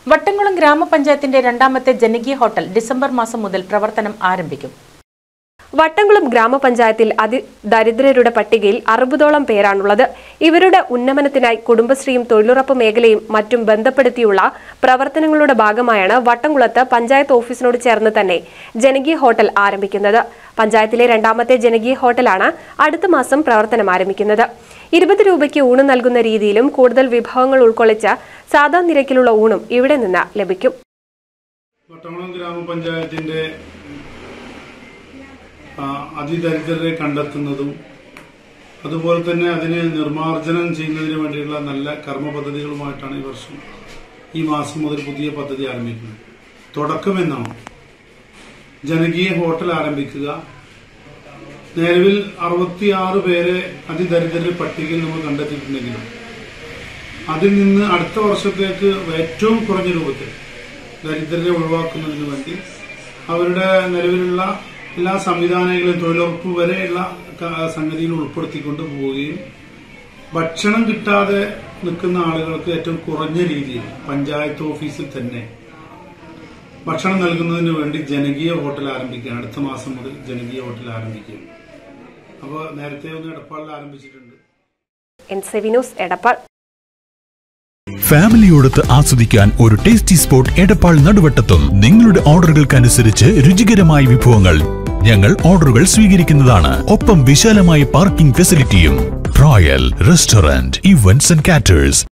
വട്ടംകുളം ഗ്രാമപഞ്ചായത്തിന്റെ രണ്ടാമത്തെ ജനകീയ ഹോട്ടൽ ഡിസംബർ മാസം മുതൽ പ്രവർത്തനം ആരംഭിക്കും. വട്ടംകുളം ഗ്രാമപഞ്ചായത്തിൽ അതിദരിദ്രരുടെ പട്ടികയിൽ 60ഓളം പേരാണുള്ളത്. ഇവരുടെ ഉന്നമനത്തിനായി കുടുംബശ്രീയും തൊഴിലുറപ്പ് മേഖലയും മറ്റും ബന്ധപ്പെടുത്തിയുള്ള പ്രവർത്തനങ്ങളുടെ ഭാഗമായാണ് വട്ടംകുളത്ത് പഞ്ചായത്ത് ഓഫീസിനോട് ചേർന്ന് തന്നെ ജനകീയ ഹോട്ടൽ ആരംഭിക്കുന്നത്. പഞ്ചായത്തിലെ രണ്ടാമത്തെ ജനകീയ ഹോട്ടലാണ് അടുത്ത മാസം പ്രവർത്തനം ആരംഭിക്കുന്നത്. 20 രൂപയ്ക്ക് ഊണ് നൽകുന്ന രീതിയിലും കൂടുതൽ വിഭവങ്ങൾ ഉൾക്കൊള്ളിച്ച സാധാ നിരക്കിലുള്ള ഊണും ഇവിടെ നിന്ന് ലഭിക്കും. വട്ടംകുളം ഗ്രാമപഞ്ചായത്തിന്റെ അതിദരിദ്രരെ കണ്ടെത്തുന്നതും അതുപോലെ തന്നെ അതിനെ നിർമ്മാർജ്ജനം ചെയ്യുന്നതിന് വേണ്ടിയുള്ള നല്ല കർമ്മ പദ്ധതികളുമായിട്ടാണ് ഈ മാസം മുതൽ പുതിയ പദ്ധതി ആരംഭിക്കുന്നത്. തുടക്കമെന്നാണ് ജനകീയ ഹോട്ടൽ ആരംഭിക്കുക. നിലവിൽ 66 പേരെ അതിദരിദ്രരുടെ പട്ടികയിൽ നമ്മൾ കണ്ടെത്തിയിട്ടുണ്ടെങ്കിലും അതിൽ നിന്ന് അടുത്ത വർഷത്തേക്ക് ഏറ്റവും കുറഞ്ഞ രൂപത്തിൽ ദരിദ്രരെ ഒഴിവാക്കുന്നതിന് വേണ്ടി അവരുടെ നിലവിലുള്ള എല്ലാ സംവിധാനങ്ങളും തൊഴിലുറപ്പ് വരെയുള്ള സംഗതിയിൽ ഉൾപ്പെടുത്തിക്കൊണ്ട് പോവുകയും ഭക്ഷണം കിട്ടാതെ നിൽക്കുന്ന ആളുകൾക്ക് ഏറ്റവും കുറഞ്ഞ രീതിയിൽ പഞ്ചായത്ത് ഓഫീസിൽ തന്നെ ഭക്ഷണം നൽകുന്നതിന് വേണ്ടി ജനകീയ ഹോട്ടൽ ആരംഭിക്കുകയാണ്. അടുത്ത മാസം മുതൽ ജനകീയ ഹോട്ടൽ ആരംഭിക്കുകയാണ്. അപ്പോൾ നേരത്തെ ഒന്ന് എടപ്പാളിൽ ആരംഭിച്ചിട്ടുണ്ട്. ഫാമിലിയോടൊത്ത് ആസ്വദിക്കാൻ ഒരു ടേസ്റ്റി സ്പോട്ട് എടപ്പാൾ നടുവട്ടത്തും. നിങ്ങളുടെ ഓർഡറുകൾക്കനുസരിച്ച് രുചികരമായ വിഭവങ്ങൾ ഞങ്ങൾ ഓർഡറുകൾ സ്വീകരിക്കുന്നതാണ്. ഒപ്പം വിശാലമായ പാർക്കിംഗ് ഫെസിലിറ്റിയും. Royal restaurant, events and caters.